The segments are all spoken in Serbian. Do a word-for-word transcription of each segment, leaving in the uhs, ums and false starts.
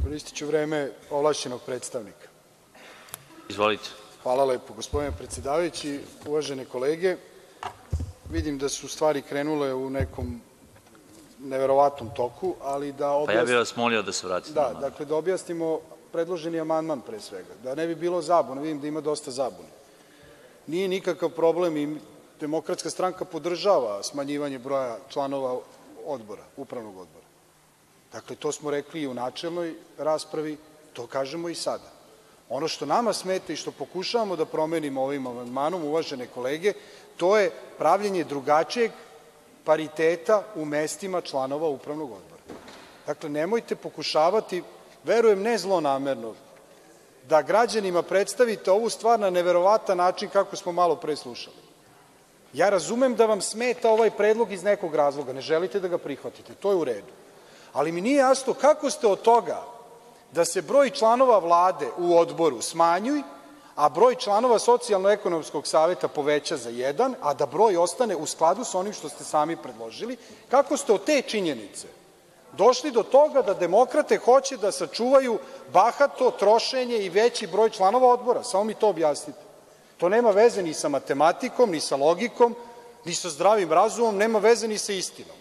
Koristit ću vreme ovlašćenog predstavnika. Izvolite. Hvala lepo, gospodine predsedavajući, uvažene kolege. Vidim da su stvari krenule u nekom neverovatnom toku, ali da objasnimo... Pa ja bih vas molio da se vratite. Da, dakle, da objasnimo predloženi amandman pre svega. Da ne bi bilo zabune, vidim da ima dosta zabune. Nije nikakav problem i Demokratska stranka podržava smanjivanje broja članova odbora, upravnog odbora. Dakle, to smo rekli i u načelnoj raspravi, to kažemo i sada. Ono što nama smeta i što pokušavamo da promenimo ovim amandmanom, uvažene kolege, to je pravljenje drugačijeg pariteta u mestima članova upravnog odbora. Dakle, nemojte pokušavati, verujem ne zlonamerno, da građanima predstavite ovu stvar na neverovatan način kako smo malo pre slušali. Ja razumem da vam smeta ovaj predlog iz nekog razloga, ne želite da ga prihvatite, to je u redu. Ali mi nije jasno kako ste od toga da se broj članova Vlade u odboru smanjuje, a broj članova Socijalno-ekonomskog saveta poveća za jedan, a da broj ostane u skladu sa onim što ste sami predložili, kako ste od te činjenice došli do toga da demokrate hoće da sačuvaju bahato trošenje i veći broj članova odbora? Samo mi to objasnite. To nema veze ni sa matematikom, ni sa logikom, ni sa zdravim razumom, nema veze ni sa istinom.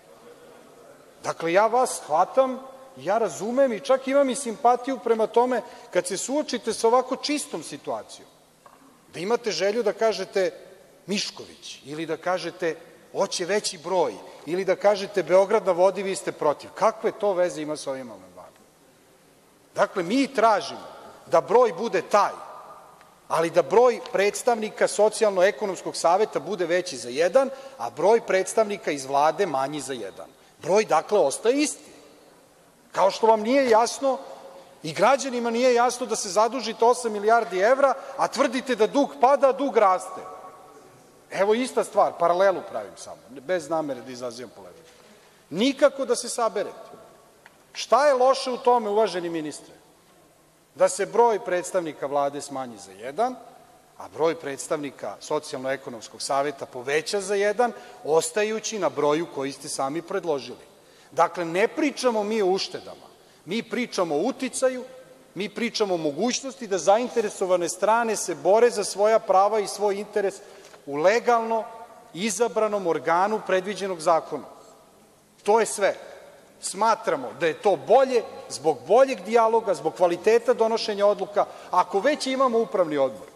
Dakle, ja vas shvatam, ja razumem i čak imam i simpatiju prema tome kad se suočite sa ovako čistom situacijom, da imate želju da kažete Mišković ili da kažete hoće veći broj ili da kažete Beograd na vodi, vi ste protiv. Kakve to veze ima sa ovim amandmanom? Dakle, mi tražimo da broj bude taj, ali da broj predstavnika Socijalno-ekonomskog saveta bude veći za jedan, a broj predstavnika iz Vlade manji za jedan. Broj, dakle, ostaje isti. Kao što vam nije jasno i građanima nije jasno da se zadužite osam milijardi evra, a tvrdite da dug pada, a dug raste. Evo ista stvar, paralelu pravim samo, bez namere da izazivam polemiku. Nikako da se saberete. Šta je loše u tome, uvaženi ministre? Da se broj predstavnika Vlade smanji za jedan, a broj predstavnika Socijalno-ekonomskog saveta poveća za jedan, ostajući na broju koji ste sami predložili. Dakle, ne pričamo mi o uštedama, mi pričamo o uticaju, mi pričamo o mogućnosti da zainteresovane strane se bore za svoja prava i svoj interes u legalno izabranom organu predviđenog zakonom. To je sve. Smatramo da je to bolje, zbog boljeg dijaloga, zbog kvaliteta donošenja odluka, ako već imamo upravni odbor.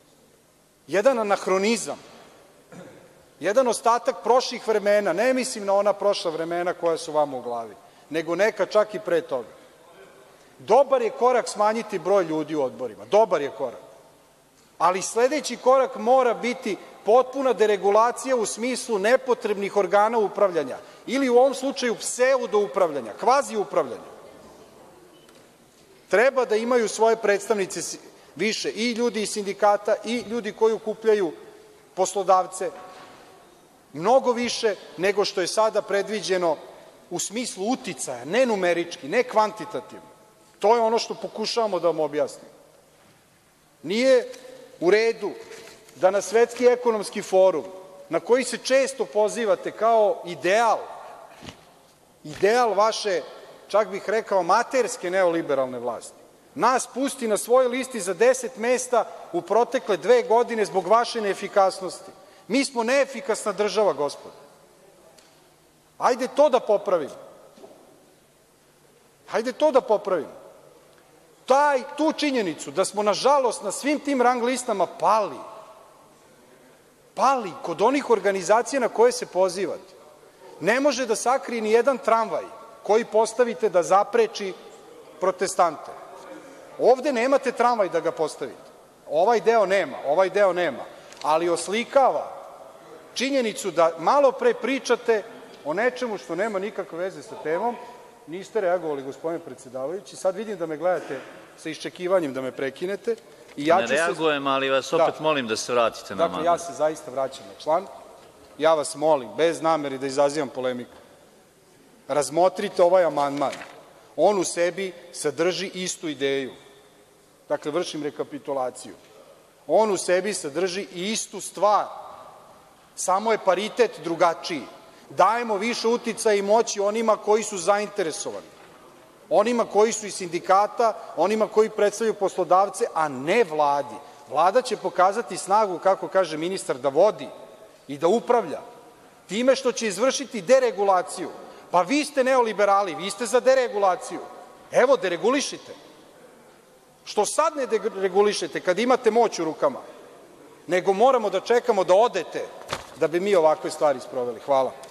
Jedan anahronizam, jedan ostatak prošlih vremena, ne mislim na ona prošla vremena koja su vama u glavi, nego neka čak i pre toga. Dobar je korak smanjiti broj ljudi u odborima, dobar je korak. Ali sledeći korak mora biti potpuna deregulacija u smislu nepotrebnih organa upravljanja ili u ovom slučaju pseudo upravljanja, kvazi upravljanja. Treba da imaju svoje predstavnice više i ljudi iz sindikata i ljudi koji okupljaju poslodavce, mnogo više nego što je sada predviđeno u smislu uticaja, ne numerički, ne kvantitativno. To je ono što pokušavamo da vam objasnimo. Nije u redu da na Svetski ekonomski forum, na koji se često pozivate kao ideal, ideal vaše, čak bih rekao, materske neoliberalne vlasti, nas pusti na svojoj listi za deset mesta u protekle dve godine zbog vaše neefikasnosti. Mi smo neefikasna država, gospodo. Hajde to da popravimo. Hajde to da popravimo. Taj, tu činjenicu da smo, nažalost, na svim tim rang listama pali, pali kod onih organizacija na koje se pozivate, ne može da sakrije ni jedan tramvaj koji postavite da zapreči protestante. Ovde nemate tramvaj da ga postavite. Ovaj deo nema, ovaj deo nema, ali oslikava činjenicu da malo pre pričate o nečemu što nema nikakve veze sa temom. Niste reagovali, gospodine predsedavajući. Sad vidim da me gledate sa iščekivanjem da me prekinete. I ja ne reagujem, ali vas opet da. molim da se vratite na amandman. Dakle, ja se zaista vraćam na član. Ja vas molim, bez namere da izazivam polemiku, razmotrite ovaj amandman. On u sebi sadrži istu ideju. Dakle, vršim rekapitulaciju. On u sebi sadrži istu stvar. Samo je paritet drugačiji. Dajemo više uticaja i moći onima koji su zainteresovani. onima koji su iz sindikata, onima koji predstavljaju poslodavce, a ne Vladi. Vlada će pokazati snagu, kako kaže ministar, da vodi i da upravlja time što će izvršiti deregulaciju. Pa vi ste neoliberali, vi ste za deregulaciju. Evo, deregulišite. Što sad ne deregulišete kad imate moć u rukama, nego moramo da čekamo da odete da bi mi ovakve stvari sproveli. Hvala.